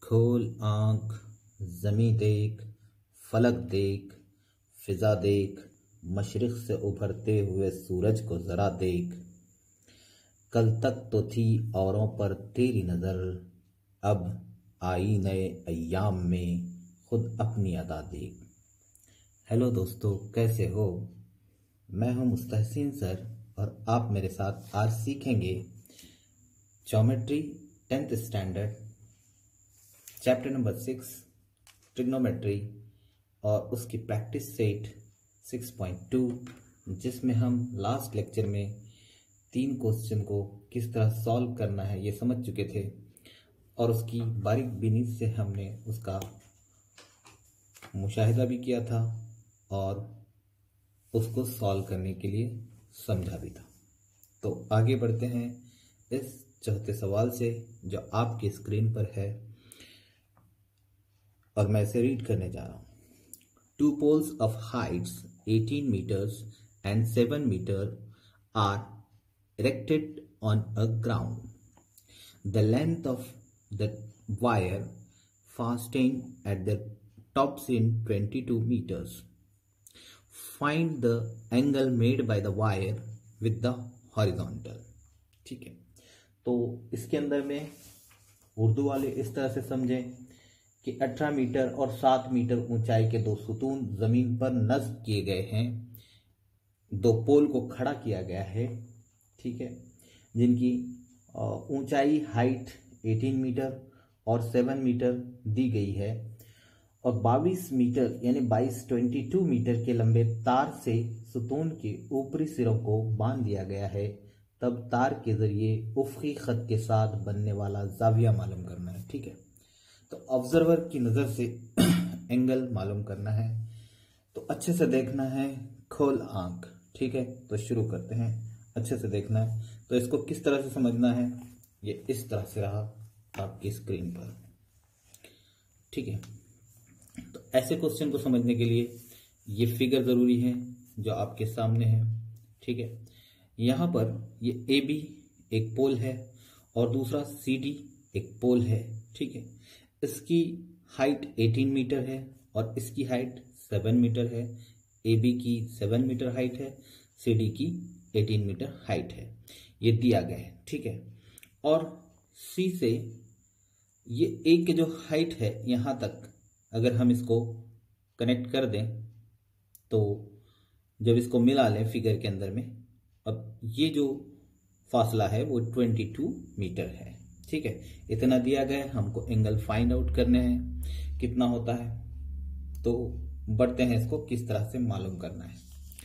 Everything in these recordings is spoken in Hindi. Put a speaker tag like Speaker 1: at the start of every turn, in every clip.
Speaker 1: खोल आँख, ज़मी देख, फलक देख, फिजा देख, मशरिक़ से उभरते हुए सूरज को ज़रा देख। कल तक तो थी औरों पर तेरी नज़र, अब आई नए अय्याम में खुद अपनी अदा देख। हेलो दोस्तों, कैसे हो? मैं हूं मुस्तहसिन सर और आप मेरे साथ आज सीखेंगे geometry 10th standard chapter number 6 trigonometry और उसकी प्रैक्टिस सेट 6.2, जिसमें हम लास्ट लेक्चर में 3 क्वेश्चन को किस तरह सॉल्व करना है ये समझ चुके थे और उसकी बारीक बीनी से हमने उसका मुशाहिदा भी किया था और उसको सॉल्व करने के लिए समझा भी था। तो आगे बढ़ते हैं इस चौथे सवाल से जो आपकी स्क्रीन पर है और मैं इसे रीड करने जा रहा हूँ। 2 poles of heights 18 meters and 7 meters are erected on a ground. The length of the wire fastened at the tops in 22 meters. Find the angle made by the wire with the horizontal. ठीक है, तो इसके अंदर में उर्दू वाले इस तरह से समझें कि 18 मीटर और 7 मीटर ऊंचाई के 2 सुतून जमीन पर नस्ब किए गए हैं। 2 पोल को खड़ा किया गया है, ठीक है, जिनकी ऊंचाई हाइट 18 मीटर और 7 मीटर दी गई है और 22 मीटर यानी 22 मीटर के लंबे तार से सुतून के ऊपरी सिरों को बांध दिया गया है। तब तार के जरिए उफ़क़ी खत के साथ बनने वाला जाविया मालूम करना है। ठीक है, तो ऑब्जर्वर की नज़र से एंगल मालूम करना है, तो अच्छे से देखना है। खोल आँख, ठीक है, तो शुरू करते हैं। अच्छे से देखना है, तो इसको किस तरह से समझना है, ये इस तरह से रहा आपकी स्क्रीन पर। ठीक है, तो ऐसे क्वेश्चन को समझने के लिए ये फिगर ज़रूरी है जो आपके सामने है। ठीक है, यहाँ पर ये AB एक पोल है और दूसरा CD एक पोल है। ठीक है, इसकी हाइट 18 मीटर है और इसकी हाइट 7 मीटर है। AB की 7 मीटर हाइट है, CD की 18 मीटर हाइट है, ये दिया गया है। ठीक है, और C से ये A की जो हाइट है यहाँ तक अगर हम इसको कनेक्ट कर दें तो जब इसको मिला लें फिगर के अंदर में, अब ये जो फासला है वो 22 मीटर है। ठीक है, इतना दिया गया है, हमको एंगल फाइंड आउट करने हैं कितना होता है। तो बढ़ते हैं, इसको किस तरह से मालूम करना है।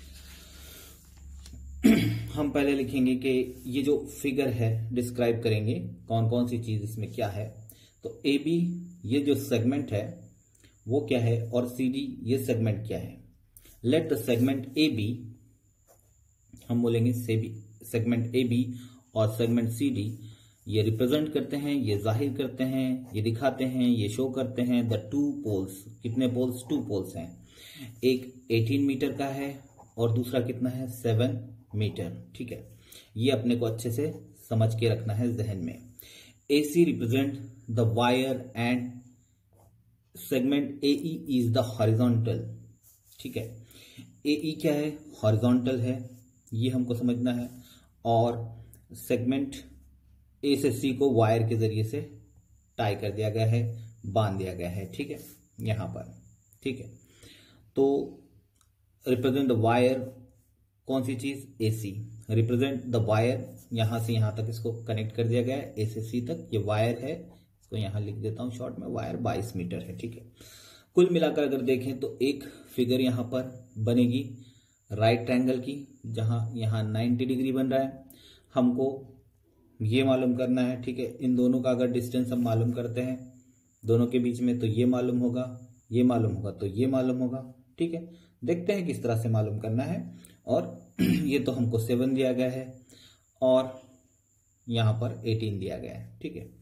Speaker 1: हम पहले लिखेंगे कि ये जो फिगर है डिस्क्राइब करेंगे कौन कौन सी चीज इसमें क्या है। तो AB ये जो सेगमेंट है वो क्या है और CD ये सेगमेंट क्या है। लेट द सेगमेंट AB, हम बोलेंगे सेगमेंट AB और सेगमेंट CD ये रिप्रेजेंट करते हैं, ये जाहिर करते हैं, ये दिखाते हैं, ये शो करते हैं द 2 पोल्स। कितने पोल्स? 2 पोल्स हैं। एक 18 मीटर का है और दूसरा कितना है? 7 मीटर। ठीक है, ये अपने को अच्छे से समझ के रखना है जहन में। AC represent the wire and segment AE is the horizontal. ठीक है, AE क्या है? हॉरिजॉन्टल है, ये हमको समझना है। और सेगमेंट A से C को वायर के जरिए से टाई कर दिया गया है, बांध दिया गया है। ठीक है, यहां पर। ठीक है, तो रिप्रेजेंट द वायर, कौन सी चीज? AC रिप्रेजेंट द वायर, यहां से यहां तक इसको कनेक्ट कर दिया गया है, A से C तक ये वायर है। इसको यहां लिख देता हूं शॉर्ट में, वायर 22 मीटर है। ठीक है, कुल मिलाकर अगर देखें तो एक फिगर यहां पर बनेगी राइट ट्रायंगल की, जहां यहां 90 डिग्री बन रहा है। हमको ये मालूम करना है। ठीक है, इन दोनों का अगर डिस्टेंस हम मालूम करते हैं दोनों के बीच में, तो ये मालूम होगा, ये मालूम होगा, तो ये मालूम होगा। ठीक है, देखते हैं किस तरह से मालूम करना है। और ये तो हमको 7 दिया गया है और यहां पर 18 दिया गया है। ठीक है,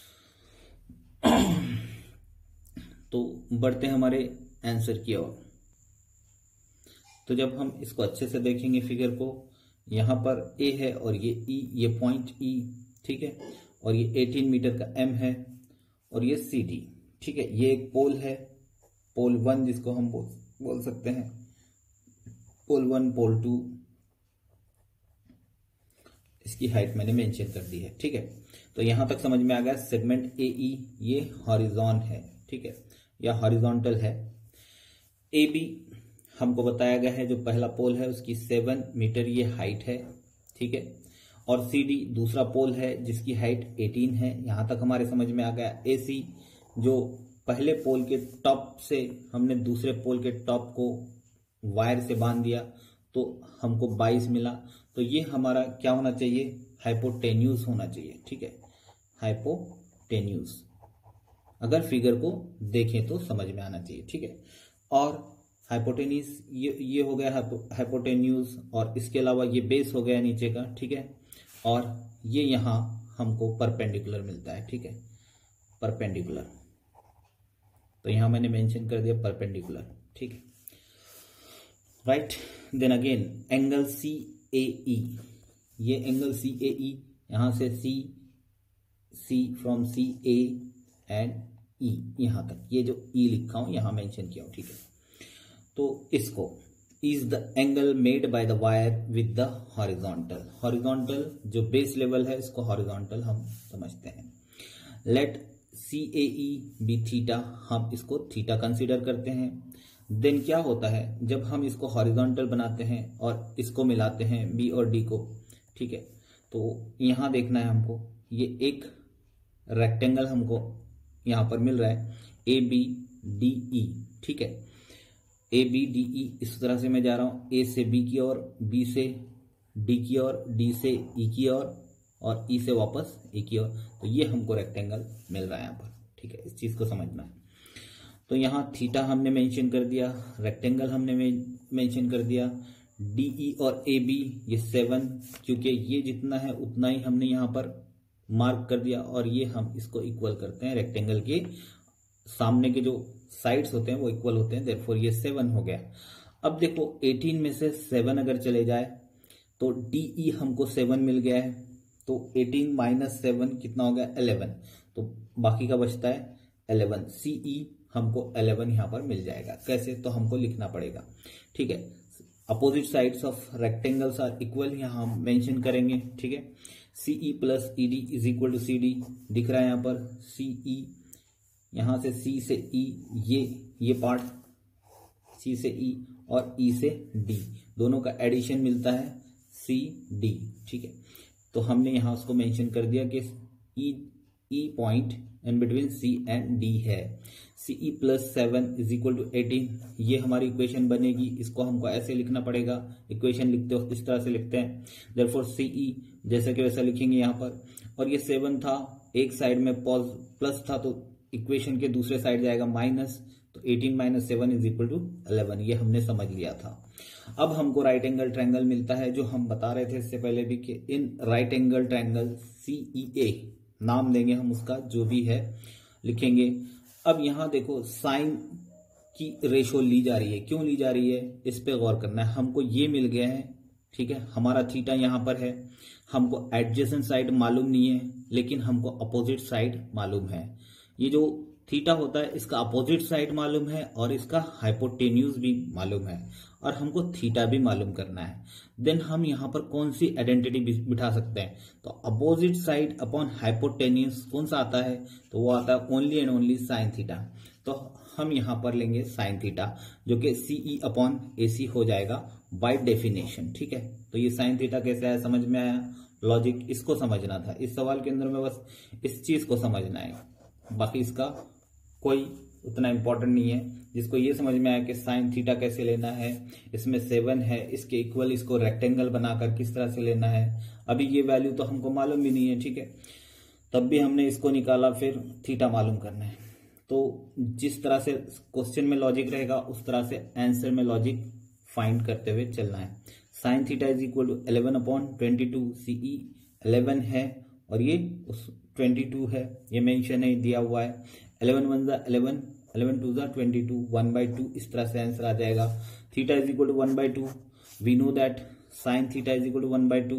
Speaker 1: तो बढ़ते हैं हमारे आंसर की ओर। तो जब हम इसको अच्छे से देखेंगे फिगर को, यहाँ पर A है और ये E, ये पॉइंट E, ठीक है, और ये 18 मीटर का M है और ये सी डी। ठीक है, ये एक पोल है, पोल 1 जिसको हम बोल सकते हैं, पोल 1, पोल 2, इसकी हाइट मैंने मेंशन कर दी है। ठीक है, तो यहां तक समझ में आ गया। सेगमेंट ए ई ये हॉरिजॉन है, ठीक है, या हॉरिजॉन्टल है। ए बी हमको बताया गया है, जो पहला पोल है उसकी 7 मीटर ये हाइट है। ठीक है, और सी डी दूसरा पोल है जिसकी हाइट 18 है। यहां तक हमारे समझ में आ गया। ए सी जो पहले पोल के टॉप से हमने दूसरे पोल के टॉप को वायर से बांध दिया तो हमको 22 मिला। तो ये हमारा क्या होना चाहिए, हाइपोटेन्यूज होना चाहिए। ठीक है, हाइपोटेन्यूज, अगर फिगर को देखें तो समझ में आना चाहिए। ठीक है, और हाइपोटेन्यूज ये हो गया हाइपोटेन्यूज, और इसके अलावा ये बेस हो गया नीचे का। ठीक है, और ये यहां हमको परपेंडिकुलर मिलता है। ठीक है, परपेंडिकुलर, तो यहां मैंने मेंशन कर दिया परपेंडिकुलर। ठीक है, right. Then again angle C A E, ये एंगल सी ए ई, यहां से सी फ्रॉम सी ए एंड ई यहां तक, ये जो ई लिखा हूं यहां मेंशन किया हूं। ठीक है, तो इसको is the angle made by the wire with the horizontal. Horizontal जो बेस लेवल है इसको हॉरिजॉन्टल हम समझते हैं। Let C A E be theta, हम इसको थीटा कंसीडर करते हैं। देन क्या होता है, जब हम इसको हॉरिजॉन्टल बनाते हैं और इसको मिलाते हैं बी और डी को, ठीक है, तो यहां देखना है हमको, ये एक रेक्टेंगल हमको यहां पर मिल रहा है ए बी डी ई। ठीक है, ए बी डी ई, इस तरह से मैं जा रहा हूं, ए से बी की ओर, बी से डी की ओर, डी से ई की ओर, और ई से वापस ए की ओर। तो ये हमको रेक्टेंगल मिल रहा है यहाँ पर। ठीक है, इस चीज को समझना है। तो यहाँ थीटा हमने मेंशन कर दिया, रेक्टेंगल हमने मेंशन कर दिया, डीई और ए बी ये 7, क्योंकि ये जितना है उतना ही हमने यहाँ पर मार्क कर दिया, और ये हम इसको इक्वल करते हैं, रेक्टेंगल के सामने के जो साइड्स होते हैं वो इक्वल होते हैं, देयरफॉर ये 7 हो गया। अब देखो 18 में से 7 अगर चले जाए तो डीई हमको 7 मिल गया है, तो 18 माइनस 7 कितना हो गया, 11, तो बाकी का बचता है 11। सीई हमको 11 यहां पर मिल जाएगा। कैसे, तो हमको लिखना पड़ेगा। ठीक है, opposite sides of rectangles are equal, यहां हम मेंशन करेंगे। ठीक है, CE plus ED is equal to C D, दिख रहा है यहां पर सीई, यहां से सी से ई, ये पार्ट सी से ई और ई से डी, दोनों का एडिशन मिलता है सी डी। ठीक है, तो हमने यहां उसको मेंशन कर दिया कि E point in between C and D है। CE plus 7 is equal to 18, ये हमारी इक्वेशन बनेगी। इसको हमको ऐसे लिखना पड़ेगा, इक्वेशन लिखते हो इस तरह से लिखते हैं, देयरफॉर सीई जैसे कि वैसा लिखेंगे यहाँ पर। और ये 7 था, एक साइड में प्लस था तो इक्वेशन के दूसरे साइड जाएगा माइनस, तो 18 माइनस 7 इज इक्वल टू 11, ये हमने समझ लिया था। अब हमको राइट एंगल ट्रायंगल मिलता है, जो हम बता रहे थे इससे पहले भी कि in right angle triangle CEA नाम देंगे हम उसका, जो भी है लिखेंगे। अब यहां देखो साइन की रेशो ली जा रही है, क्यों ली जा रही है इस पे गौर करना है। हमको ये मिल गया है, ठीक है, हमारा थीटा यहां पर है, हमको एडजेसेंट साइड मालूम नहीं है, लेकिन हमको अपोजिट साइड मालूम है। ये जो थीटा होता है इसका अपोजिट साइड मालूम है और इसका हाइपोटेन्यूज भी मालूम है, और हमको थीटा भी मालूम करना है। देन हम यहां पर कौन सी आइडेंटिटी बिठा सकते हैं, तो अपोजिट साइड अपॉन हाइपोटेन्यूज कौन सा आता है, तो वो आता है only and only sine theta. तो हम यहां पर लेंगे साइन थीटा, जो कि सीई अपॉन एसी हो जाएगा बाय डेफिनेशन। ठीक है, तो ये साइन थीटा कैसे आया, समझ में आया, लॉजिक इसको समझना था। इस सवाल के अंदर में बस इस चीज को समझना है, बाकी इसका कोई उतना इंपॉर्टेंट नहीं है। जिसको ये समझ में आया कि साइन थीटा कैसे लेना है, इसमें 7 है, इसके इक्वल इसको रेक्टेंगल बनाकर किस तरह से लेना है, अभी ये वैल्यू तो हमको मालूम भी नहीं है। ठीक है, तब भी हमने इसको निकाला, फिर थीटा मालूम करना है। तो जिस तरह से क्वेश्चन में लॉजिक रहेगा उस तरह से आंसर में लॉजिक फाइंड करते हुए चलना है। Sine theta is equal to 11/22, CE 11 है और ये 22 है, ये मेंशन है, दिया हुआ है। 11 1 जा 11, 11 2 जा 22, 1/2, इस तरह से आंसर आ जाएगा। Theta is equal to 1/2, we know that sine theta is equal to 1/2,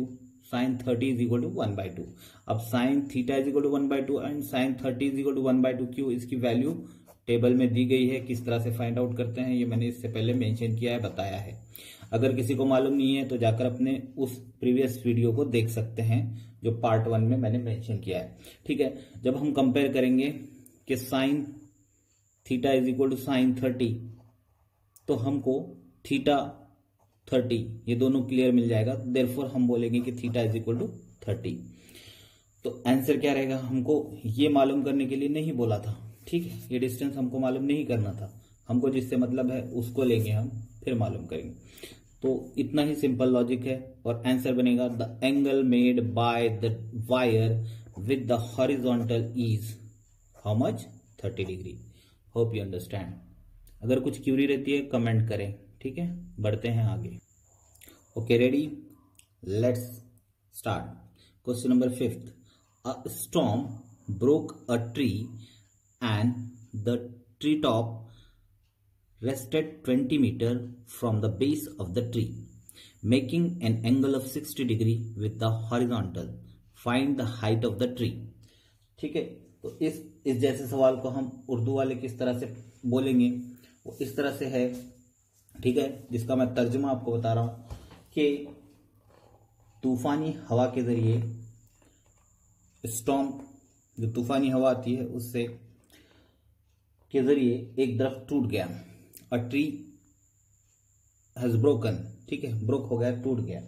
Speaker 1: sine 30 is equal to 1/2। अब sine theta is equal to 1/2 and sine 30 is equal to 1/2 क्यों, इसकी वैल्यू टेबल में दी गई है। किस तरह से फाइंड आउट करते हैं ये मैंने इससे पहले मेंशन किया है, बताया है। अगर किसी को मालूम नहीं है तो जाकर अपने उस प्रीवियस वीडियो को देख सकते हैं जो पार्ट 1 में मैंने मेंशन किया है। ठीक है, जब हम कंपेयर करेंगे कि sine theta is equal to sine 30 तो हमको थीटा 30 ये दोनों क्लियर मिल जाएगा। देयरफॉर हम बोलेंगे कि थीटा इज इक्वल टू 30। तो आंसर क्या रहेगा, हमको ये मालूम करने के लिए नहीं बोला था। ठीक है, ये डिस्टेंस हमको मालूम नहीं करना था, हमको जिससे मतलब है उसको लेंगे हम, फिर मालूम करेंगे। तो इतना ही सिंपल लॉजिक है और आंसर बनेगा the angle made by the wire with the horizontal is how much, 30 degree. Hope you understand. अगर कुछ क्यूरी रहती है कमेंट करें। ठीक है, बढ़ते हैं आगे। Okay ready, let's start. Question number 5th, a storm broke a tree and the tree top rested 20 meter from the base of the tree, making an angle of 60 degree with the horizontal. Find the height of the tree. ठीक है, तो इस जैसे सवाल को हम उर्दू वाले किस तरह से बोलेंगे, वो इस तरह से है। ठीक है, जिसका मैं तर्जुमा आपको बता रहा हूं कि तूफानी हवा के जरिए, स्टॉर्म जो तूफानी हवा आती है उससे के जरिए एक दरख्त टूट गया। अ ट्री हैज ब्रोकन, ठीक है, ब्रोक हो गया, टूट गया।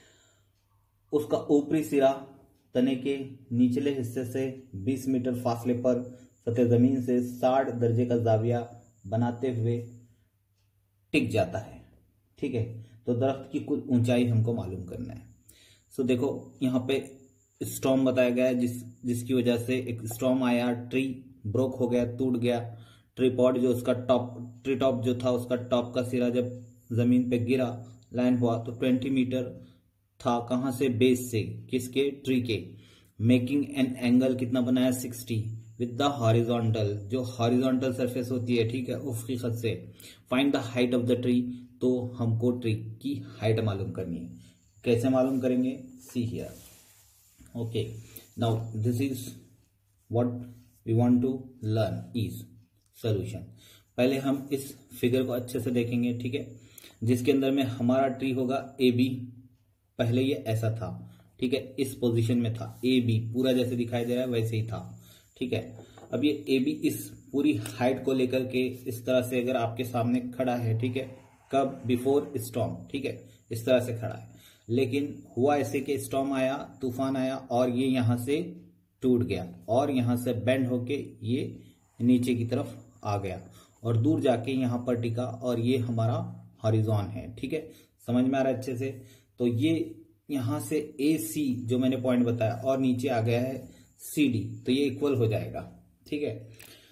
Speaker 1: उसका ऊपरी सिरा तने के निचले हिस्से से 20 मीटर फासले पर सतह जमीन से 60 दर्जे का जाविया बनाते हुए टिक जाता है। ठीक है, तो दरख्त की कुल ऊंचाई हमको मालूम करना है। सो देखो यहाँ पे स्टॉर्म बताया गया है, जिसकी वजह से एक स्टॉर्म आया, ट्री ब्रोक हो गया, टूट गया। ट्रीपॉड जो उसका ट्री टॉप जो था, उसका टॉप का सिरा जब जमीन पे गिरा, लैंड हुआ, तो 20 मीटर था। कहां से, बेस से, किसके, ट्री के। मेकिंग एन एंगल कितना बनाया, 60 विद द हॉरिजॉन्टल, जो हॉरिजॉन्टल सरफेस होती है, ठीक है, उफकी खत से। Find the height of the tree, तो हमको ट्री की हाइट मालूम करनी है। कैसे मालूम करेंगे, see here. Okay, now this is what we want to learn is solution. पहले हम इस फिगर को अच्छे से देखेंगे। ठीक है, जिसके अंदर में हमारा ट्री होगा ए बी। पहले ये ऐसा था, ठीक है, इस पोजीशन में था, ए बी पूरा जैसे दिखाई दे रहा है वैसे ही था। ठीक है, अब ये ए बी इस पूरी हाइट को लेकर के इस तरह से अगर आपके सामने खड़ा है, ठीक है, कब, बिफोर स्टॉर्म, ठीक है, इस तरह से खड़ा है। लेकिन हुआ ऐसे कि स्टॉर्म आया, तूफान आया और ये यहां से टूट गया और यहां से बेंड होके ये नीचे की तरफ आ गया और दूर जाके यहां पर टिका और ये हमारा हॉरिजॉन है। ठीक है, समझ में आ रहा है अच्छे से। तो ये यहां से ए सी जो मैंने पॉइंट बताया और नीचे आ गया है सी डी, तो ये इक्वल हो जाएगा। ठीक है,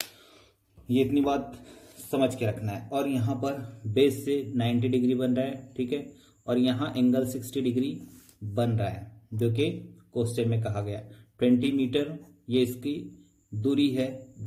Speaker 1: ये इतनी बात समझ के रखना है। और यहां पर बेस से 90 डिग्री बन रहा है। ठीक है, और यहां एंगल 60 डिग्री बन रहा है, जो कि क्वेश्चन में कहा गया। 20 मीटर ये इसकी दूरी है,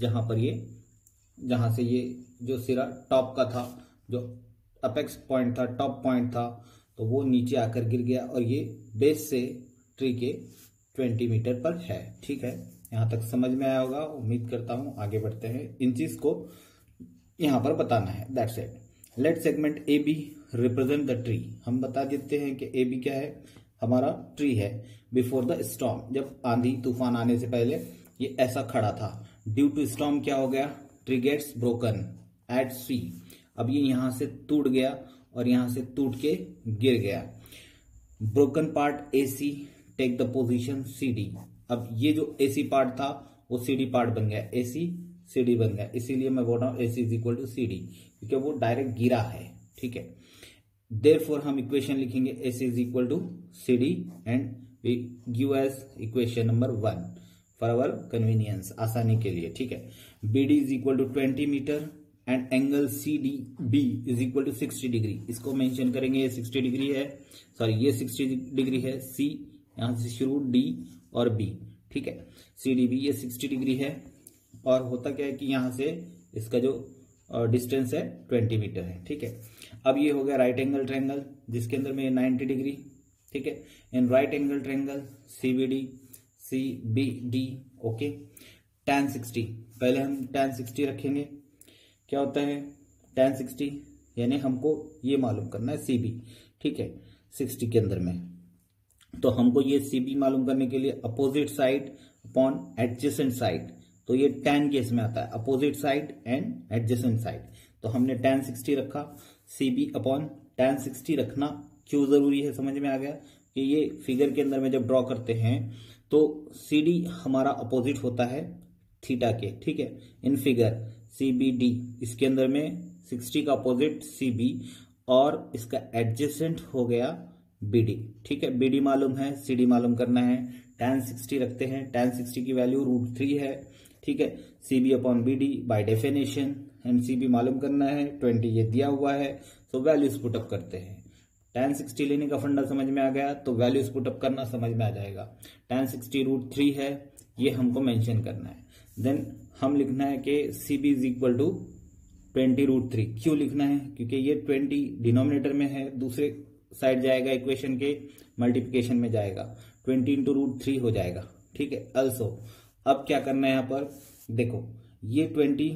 Speaker 1: जहां से ये जो सिरा टॉप का था, जो अपेक्स पॉइंट था, टॉप पॉइंट था, तो वो नीचे आकर गिर गया और ये बेस से ट्री के 20 मीटर पर है। ठीक है, यहां तक समझ में आया होगा, उम्मीद करता हूं। आगे बढ़ते हैं, इन चीज को यहां पर बताना है। That's it. Let segment A B represent the tree. हम बता देते हैं कि ए बी क्या है, हमारा ट्री है। बिफोर द स्टॉर्म, जब आंधी तूफान आने से पहले ये ऐसा खड़ा था। ड्यू टू स्टॉर्म क्या हो गया, tree gets broken at C. अब ये यहां से टूट गया और यहां से टूट के गिर गया। Broken part A C take the position C D. अब ये जो ए सी पार्ट था वो सी डी पार्ट बन गया, ए सी सी डी बन गया। इसीलिए मैं बोल रहा हूं A C is equal to C D, क्योंकि वो डायरेक्ट गिरा है। ठीक है, देयरफॉर हम इक्वेशन लिखेंगे A C is equal to C D and we give as equation number 1 for our convenience, आसानी के लिए। ठीक है, B D is equal to 20 meter and angle C D B is equal to 60 degree. इसको मेंशन करेंगे, ये 60 डिग्री है, सॉरी ये 60 डिग्री है। सी यहां से शुरू, डी और बी। ठीक है, सी डी बी ये 60 डिग्री है। और होता क्या है कि यहां से इसका जो डिस्टेंस है 20 मीटर है। ठीक है, अब ये हो गया राइट एंगल ट्रायंगल, जिसके अंदर में 90 डिग्री। ठीक है। In right angle triangle CBD okay. tan 60 पहले हम tan 60 रखेंगे। क्या होता है tan 60 यानी हमको ये मालूम करना है CB, ठीक है, 60 के अंदर में। तो हमको ये CB मालूम करने के लिए opposite side upon adjacent side, तो ये tan केस में आता है, opposite side and adjacent side. तो हमने tan 60 रखा, CB अपॉन tan 60 रखना क्यों जरूरी है समझ में आ गया कि ये फिगर के अंदर में जब ड्रॉ करते हैं तो CD हमारा अपोजिट होता है थीटा के, ठीक है। इन फिगर CBD इसके अंदर में 60 का अपोजिट CB और इसका एडजेसेंट हो गया BD, ठीक है। BD मालूम है, CD मालूम करना है। tan 60 रखते हैं, tan 60 की वैल्यू √3 है, ठीक है। CB upon BD by definition, and CB मालूम करना है 20 ये दिया हुआ है, तो वैल्यूज पुटअप करते हैं। tan 60 लेने का फंडा समझ में आ गया तो वैल्यूज पुटअप करना समझ में आ जाएगा। tan 60 √3 है, ये हमको मेंशन करना है। देन हम लिखना है कि CB इज इक्वल टू 20 √3। क्यों लिखना है? क्योंकि ये 20 डिनोमिनेटर में है, दूसरे साइड जाएगा इक्वेशन के मल्टीप्लिकेशन में जाएगा, 20 इंटू √3 हो जाएगा, ठीक है। अल्सो अब क्या करना है यहाँ पर देखो, ये 20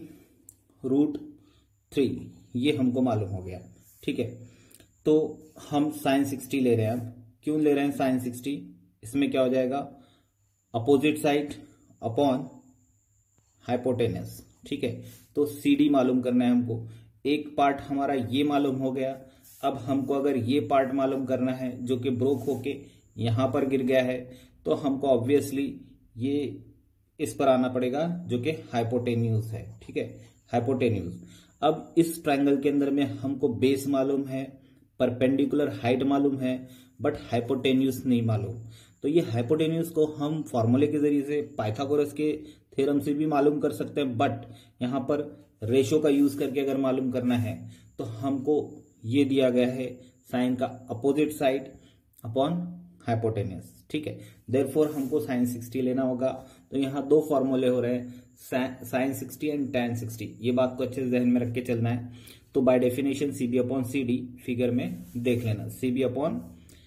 Speaker 1: √3 ये हमको मालूम हो गया, ठीक है। तो हम sin 60 ले रहे हैं। अब क्यों ले रहे हैं sin 60? इसमें क्या हो जाएगा अपोजिट साइड अपॉन हाइपोटेनस, ठीक है। तो CD मालूम करना है हमको। एक पार्ट हमारा ये मालूम हो गया। अब हमको अगर ये पार्ट मालूम करना है जो कि ब्रोक होके यहां पर गिर गया है, तो हमको ऑब्वियसली ये इस पर आना पड़ेगा जो कि हाइपोटेन्यूज है, ठीक है, हाइपोटेन्यूज। अब इस ट्रायंगल के अंदर में हमको बेस मालूम है, परपेंडिकुलर हाइट मालूम है, बट हाइपोटेन्यूज नहीं मालूम। तो ये हाइपोटेन्यूज को हम फॉर्मूले के जरिए से पाइथागोरस के थ्योरम से भी मालूम कर सकते हैं, बट यहाँ पर रेशो का यूज करके अगर मालूम करना है तो हमको ये दिया गया है साइन का अपोजिट साइड अपॉन हाइपोटेन्यूज, ठीक है। देयरफॉर हमको sin 60 लेना होगा। तो यहाँ दो फॉर्मूले हो रहे हैं, sin 60 एंड tan 60। ये बात को अच्छे से जहन में रख के चलना है। तो by definition CB upon CD figure में देख लेना, CB अपॉन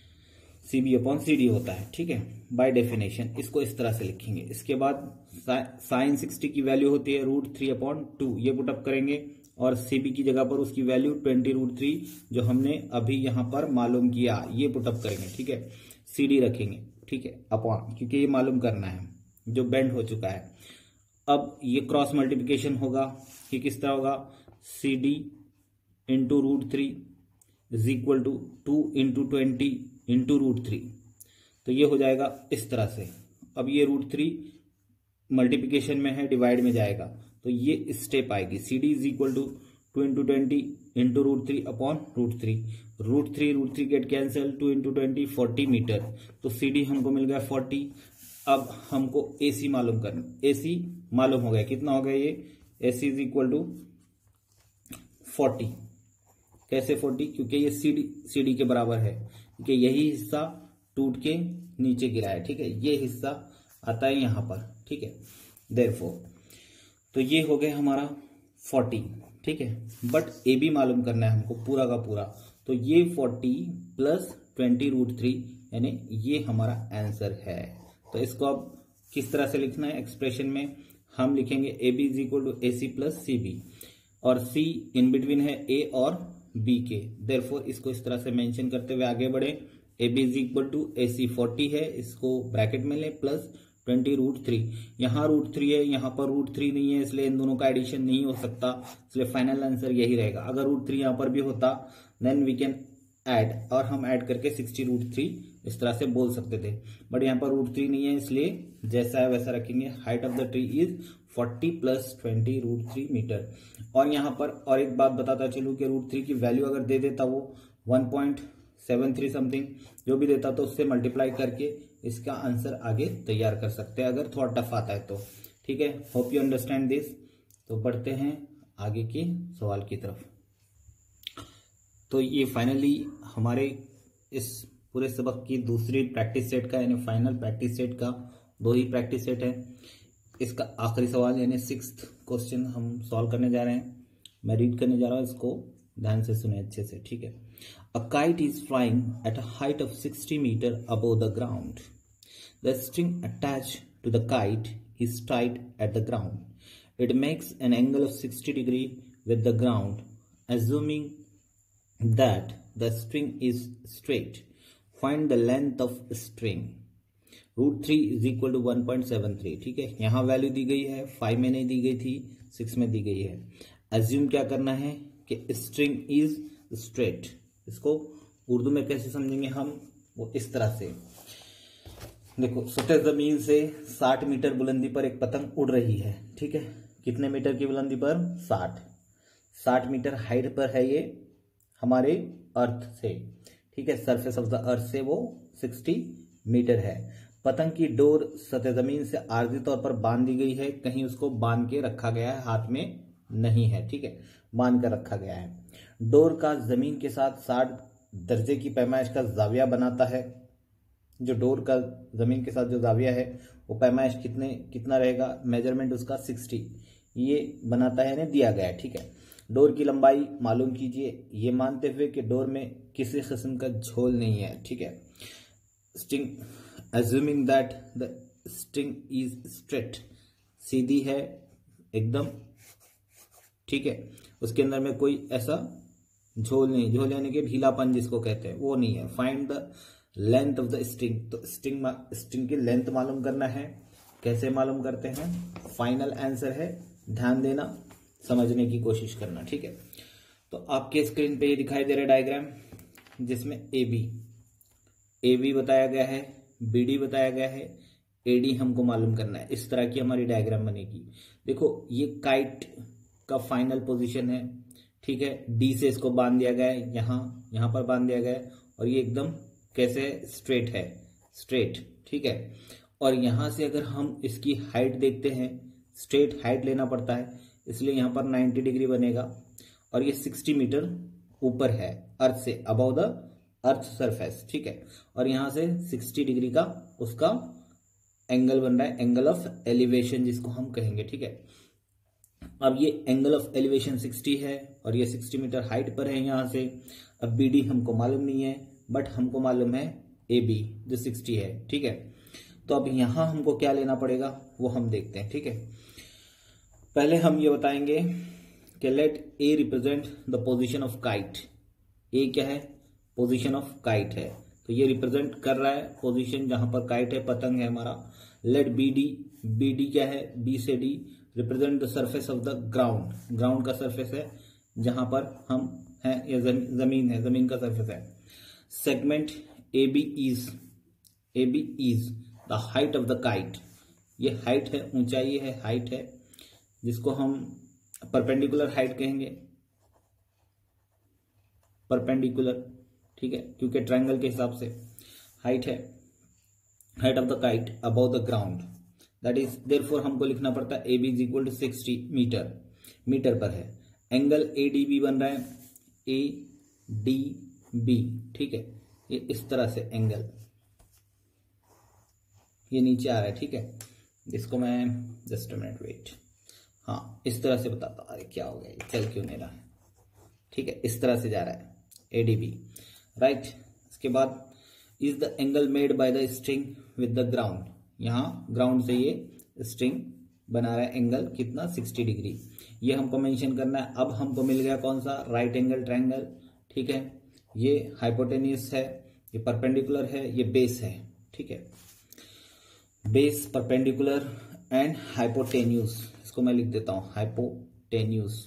Speaker 1: CD होता है, ठीक है, बाय डेफिनेशन। इसको इस तरह से लिखेंगे। इसके बाद sin 60 की वैल्यू होती है √3/2, ये पुटअप करेंगे और CB की जगह पर उसकी वैल्यू 20 √3 जो हमने अभी यहां पर मालूम किया ये पुटअप करेंगे, ठीक है। CD रखेंगे, ठीक है, अपॉन, क्योंकि ये मालूम करना है जो बेंड हो चुका है। अब ये क्रॉस मल्टीप्लिकेशन होगा कि किस तरह होगा, CD into √3 is equal to 2 into 20 into √3। तो ये हो जाएगा इस तरह से। अब ये √3 मल्टीप्लिकेशन में है, डिवाइड में जाएगा, तो ये स्टेप आएगी। CD is equal to 2 into 20 into √3 upon √3। √3 get cancel, 2 into 20 40 meter. तो CD हमको मिल गया 40। अब हमको AC मालूम करना, AC मालूम हो गया, कितना हो गया ये, AC इज इक्वल टू 40। कैसे 40? क्योंकि ये CD के बराबर है, क्योंकि यही हिस्सा टूट के नीचे गिरा है, ठीक है, ये हिस्सा आता है यहां पर, ठीक है। देयरफॉर तो ये हो गया हमारा 40, ठीक है। बट AB मालूम करना है हमको पूरा का पूरा, तो ये 40 प्लस 20 √3 यानी ये हमारा आंसर है। तो इसको अब किस तरह से लिखना है एक्सप्रेशन में, हम लिखेंगे AB is equal to AC plus CB, और C इन बिटवीन है A और B के। देयरफॉर इसको इस तरह से मेंशन करते हुए आगे बढ़े। AB is equal to AC 40 है, इसको ब्रैकेट में ले, प्लस 20 √3। यहाँ √3 है, यहाँ पर √3 नहीं है, इसलिए इन दोनों का एडिशन नहीं हो सकता, इसलिए फाइनल आंसर यही रहेगा। अगर √3 यहाँ पर भी होता देन वी कैन ऐड, और हम ऐड करके 60 √3 इस तरह से बोल सकते थे, बट यहाँ पर √3 नहीं है, इसलिए जैसा है वैसा रखेंगे। Height of the tree is 40 plus 20 √3 meter. और यहाँ पर और एक बात बताता चलूं कि √3 की वैल्यू अगर दे देता वो 1.73 समथिंग जो भी देता, तो उससे मल्टीप्लाई करके इसका आंसर आगे तैयार कर सकते हैं अगर थोड़ा टफ आता है तो, ठीक है। Hope you understand this. तो बढ़ते हैं आगे के सवाल की तरफ। तो ये फाइनली हमारे इस पूरे सबक की दूसरी प्रैक्टिस सेट का यानी फाइनल प्रैक्टिस सेट का 2 ही प्रैक्टिस सेट है। इसका आखिरी सवाल यानी 6th क्वेश्चन हम सॉल्व करने जा रहे हैं। मैं रीड करने जा रहा हूं, इसको ध्यान से सुने अच्छे से, ठीक है। A kite is flying at a height of 60 meters above the ground. The string attached to the kite is tied at the ground. It makes an angle of 60 degrees with the ground. Assuming that the string is straight, find the length of string. √3 is equal to 1.73. ठीक है, यहाँ वैल्यू दी गई है, 5 में नहीं दी गई थी, 6 में दी गई है. एज्यूम क्या करना है कि स्ट्रिंग इज स्ट्रेट. इसको उर्दू में कैसे समझेंगे हम, वो इस तरह से. देखो, सतह जमीन से 60 मीटर बुलंदी पर एक पतंग उड़ रही है. ठीक है, कितने मीटर की बुलंदी पर? 60 मीटर हाइट पर है ये हमारे अर्थ से. ठीक है, सरफेस ऑफ द अर्थ से वो 60 मीटर है. पतंग की डोर सतह जमीन से आर्जी तौर पर बांध दी गई है. कहीं उसको बांध के रखा गया है, हाथ में नहीं है. ठीक है, बांध कर रखा गया है. डोर का जमीन के साथ 60 दर्जे की पैमाइश का जाविया बनाता है. जो डोर का जमीन के साथ जो जाविया है वो पैमाइश कितना रहेगा, मेजरमेंट उसका 60 ये बनाता है, दिया गया है. ठीक है, डोर की लंबाई मालूम कीजिए, ये मानते हुए कि डोर में किसी किस्म का झोल नहीं है. ठीक है, string assuming that the string is straight, सीधी है एकदम. ठीक है, उसके अंदर में कोई ऐसा झोल नहीं, झोल यानी कि ढीलापन जिसको कहते हैं वो नहीं है. Find the length of the string. तो स्ट्रिंग की लेंथ मालूम करना है. कैसे मालूम करते हैं? फाइनल आंसर है, ध्यान देना, समझने की कोशिश करना. ठीक है, तो आपके स्क्रीन पे ये दिखाई दे रहा है डायग्राम, जिसमें ए बी बताया गया है, BD बताया गया है, AD हमको मालूम करना है. इस तरह की हमारी डायग्राम बनेगी. देखो, ये काइट का फाइनल पोजीशन है. ठीक है, D से इसको बांध दिया गया है, यहाँ पर बांध दिया गया है, और ये एकदम कैसे स्ट्रेट है, स्ट्रेट. ठीक है, और यहाँ से अगर हम इसकी हाइट देखते हैं, स्ट्रेट हाइट लेना पड़ता है, इसलिए यहाँ पर 90 डिग्री बनेगा. और ये 60 मीटर ऊपर है अर्थ से, अबव द अर्थ सरफेस. ठीक है, और यहां से 60 डिग्री का उसका एंगल बन रहा है, एंगल ऑफ एलिवेशन जिसको हम कहेंगे. ठीक है, अब ये एंगल ऑफ एलिवेशन 60 है और ये 60 मीटर हाइट पर है यहां से. अब BD हमको मालूम नहीं है, बट हमको मालूम है AB जो 60 है. ठीक है, तो अब यहां हमको क्या लेना पड़ेगा वो हम देखते हैं. ठीक है, पहले हम ये बताएंगे कि let A represent the position of kite. A क्या है? पोजीशन ऑफ काइट है, तो ये रिप्रेजेंट कर रहा है पोजीशन जहां पर काइट है, पतंग है हमारा. लेट BD क्या है? B से D represent the surface of the ground. Ground का सरफेस है जहां पर हम हैं, या जमीन है, जमीन का सरफेस है. Segment AB is the height of the kite. ये हाइट है, ऊंचाई है, हाइट है, जिसको हम परपेंडिकुलर हाइट कहेंगे, परपेंडिकुलर. ठीक है, क्योंकि ट्रायंगल के हिसाब से हाइट है, height of the kite above the ground. That is therefore हमको लिखना पड़ता है AB is equal to 60 meter पर है. एंगल ADB बन रहा है, ADB. ठीक है, ये इस तरह से एंगल ये नीचे आ रहा है. ठीक है, इसको मैं जस्ट अ मिनट वेट, हाँ इस तरह से बताता. अरे क्या हो गया, चल क्यों नहीं रहा है. ठीक है, इस तरह से जा रहा है ADB. राइट, इसके बाद is the angle made by the string with the ground. यहाँ ग्राउंड से ये स्ट्रिंग बना रहा है एंगल कितना, 60 डिग्री. ये हमको मेंशन करना है. अब हमको मिल गया कौन सा? Right angle triangle. ठीक है, ये हाइपोटेन्यूस है, ये परपेंडिकुलर है, ये बेस है. ठीक है, बेस, परपेंडिकुलर एंड हाइपोटेन्यूस. इसको मैं लिख देता हूं हाइपोटेन्यूस,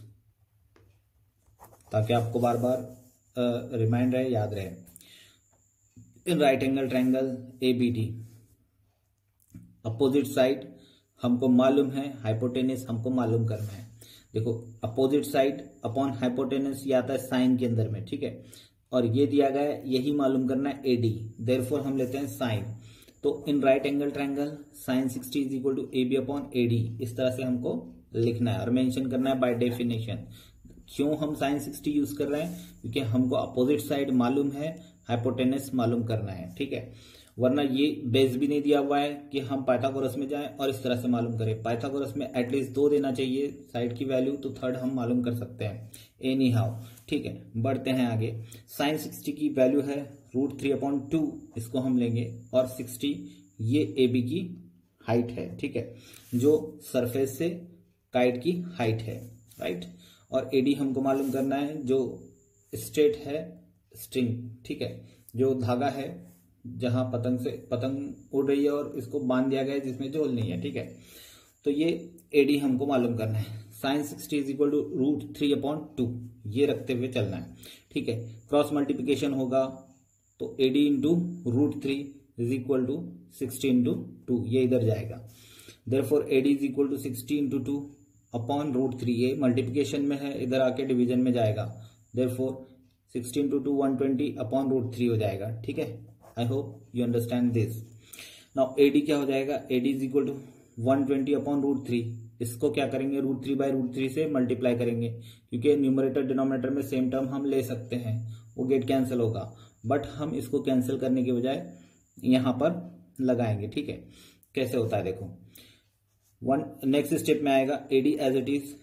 Speaker 1: ताकि आपको बार बार रिमाइंड रहे, याद रहे. In right angle triangle ABD, opposite side हमको मालूम है, हाइपोटेनस हमको मालूम करना है. देखो, अपोजिट साइड अपॉन हाइपोटेनस ये आता है साइन के अंदर में. ठीक है, और ये दिया गया है, यही मालूम करना है AD. देयरफॉर हम लेते हैं साइन. तो in right angle triangle sine 60 is equal to AB upon AD. इस तरह से हमको लिखना है और मेंशन करना है बाय डेफिनेशन. क्यों हम साइन 60 यूज कर रहे हैं? क्योंकि हमको अपोजिट साइड मालूम है, हाइपोटेनस मालूम करना है. ठीक है, वरना ये बेस भी नहीं दिया हुआ है कि हम पाइथागोरस में जाएं और इस तरह से मालूम करें। पाइथागोरस में एटलीस्ट 2 देना चाहिए साइड की वैल्यू, तो थर्ड हम मालूम कर सकते हैं एनी हाउ। ठीक है, बढ़ते हैं आगे। साइन 60 की वैल्यू है √3/2, इसको हम लेंगे, और 60 ये ए बी की हाइट है। ठीक है, जो सरफेस से काइट की हाइट है, राइट। और एडी हमको मालूम करना है, जो स्ट्रेट है स्ट्रिंग, ठीक है, जो धागा है जहां पतंग उड़ रही है और इसको बांध दिया गया है जिसमें झोल नहीं है। ठीक है, तो ये एडी हमको मालूम करना है। साइन 60 = √3/2 ये रखते हुए चलना है। ठीक है, क्रॉस मल्टीप्लिकेशन होगा तो एडी इंटू √3 = 60 × 2, ये इधर जाएगा। देयरफॉर एडी = 60 × 2 अपॉन √3, ये मल्टीप्लिकेशन में है, इधर आके डिवीजन में जाएगा। देयरफॉर 60 × 2 120 अपॉन √3 हो जाएगा। ठीक है, I hope you understand this. Now AD क्या हो जाएगा, एडी = 120 अपॉन √3। इसको क्या करेंगे, √3/√3 से मल्टीप्लाई करेंगे, क्योंकि न्यूमरेटर डिनोमिनेटर में सेम टर्म हम ले सकते हैं, वो गेट कैंसिल होगा। बट हम इसको कैंसिल करने के बजाय यहां पर लगाएंगे। ठीक है, कैसे होता है देखो। नेक्स्ट स्टेप में आएगा AD as it is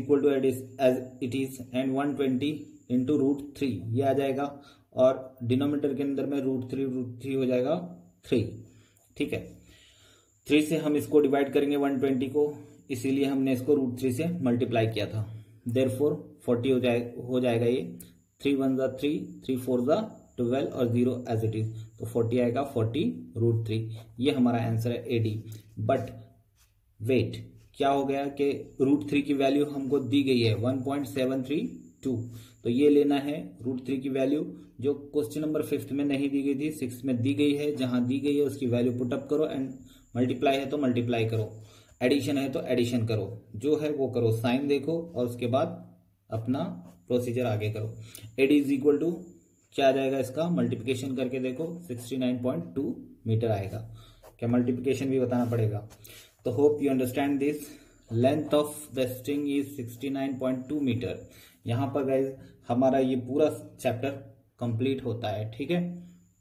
Speaker 1: and 120 into √3 ये आ जाएगा, और डिनोमिनेटर के अंदर में √3 हो जाएगा 3। ठीक है, 3 से हम इसको डिवाइड करेंगे 120 को, इसीलिए हमने इसको √3 से मल्टीप्लाई किया था। देयरफॉर 40 हो जाएगा ये। 3 1 = 3, 3 4 = 12 और 0 एज इट इज, तो 40 आएगा, 40 √3। ये हमारा आंसर है एडी। बट वेट, क्या हो गया कि √3 की वैल्यू हमको दी गई है 1.732, तो ये लेना है √3 की वैल्यू, जो क्वेश्चन नंबर 5 में नहीं दी गई थी, 6 में दी गई है। जहां दी गई है उसकी वैल्यू पुटअप करो, एंड मल्टीप्लाई है तो मल्टीप्लाई करो, एडिशन है तो एडिशन करो, जो है वो करो, साइन देखो और उसके बाद अपना प्रोसीजर आगे करो। एडी = क्या आ जाएगा, इसका मल्टीप्लिकेशन करके देखो, 69.2 मीटर आएगा। क्या मल्टीप्लिकेशन भी बताना पड़ेगा। तो hope you understand this. Length of the string is 69.2 meter. यहां पर गाइज हमारा ये पूरा चैप्टर कंप्लीट होता है। ठीक है,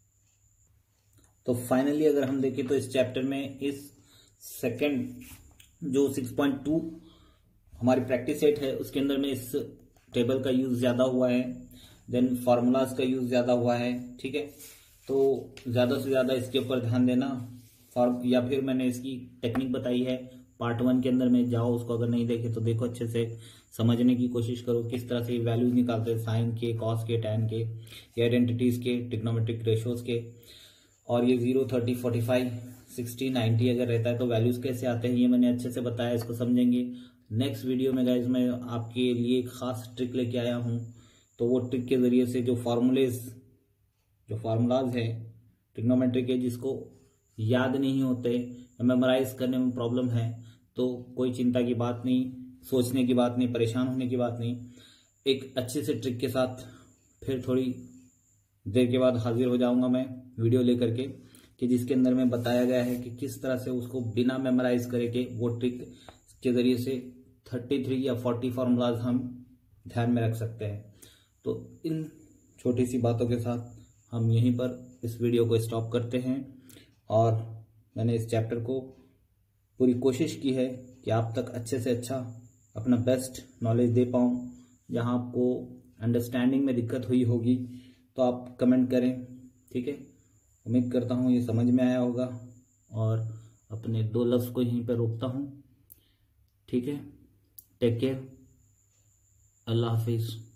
Speaker 1: तो फाइनली अगर हम देखें तो इस चैप्टर में इस सेकंड जो 6.2 हमारी प्रैक्टिस सेट है, उसके अंदर में इस टेबल का यूज ज्यादा हुआ है, देन फार्मूलाज का यूज ज्यादा हुआ है। ठीक है, तो ज्यादा से ज्यादा इसके ऊपर ध्यान देना, या फिर मैंने इसकी टेक्निक बताई है पार्ट 1 के अंदर में, जाओ उसको अगर नहीं देखे तो देखो, अच्छे से समझने की कोशिश करो किस तरह से वैल्यूज निकालते हैं, साइन के, कॉस के, टैन के, ये आइडेंटिटीज के, ट्रिग्नोमेट्रिक रेशियोज के। और ये 0 30 45 60 90 अगर रहता है तो वैल्यूज कैसे आते हैं, ये मैंने अच्छे से बताया, इसको समझेंगे। नेक्स्ट वीडियो में गाइज मैं आपके लिए एक खास ट्रिक लेके आया हूँ, तो वो ट्रिक के जरिए से जो फार्मूलाज है ट्रिग्नोमेट्री के, जिसको याद नहीं होते, मेमोराइज करने में प्रॉब्लम है, तो कोई चिंता की बात नहीं, सोचने की बात नहीं, परेशान होने की बात नहीं। एक अच्छे से ट्रिक के साथ फिर थोड़ी देर के बाद हाजिर हो जाऊंगा मैं वीडियो लेकर के, कि जिसके अंदर में बताया गया है कि किस तरह से उसको बिना मेमोराइज करे के वो ट्रिक के जरिए से 33 या 40 फार्मूलाज हम ध्यान में रख सकते हैं। तो इन छोटी सी बातों के साथ हम यहीं पर इस वीडियो को स्टॉप करते हैं, और मैंने इस चैप्टर को पूरी कोशिश की है कि आप तक अच्छे से अच्छा अपना बेस्ट नॉलेज दे पाऊँ। जहाँ आपको अंडरस्टैंडिंग में दिक्कत हुई होगी तो आप कमेंट करें। ठीक है, उम्मीद करता हूँ ये समझ में आया होगा, और अपने 2 लफ्ज़ को यहीं पर रोकता हूँ। ठीक है, टेक केयर, अल्लाह हाफिज़।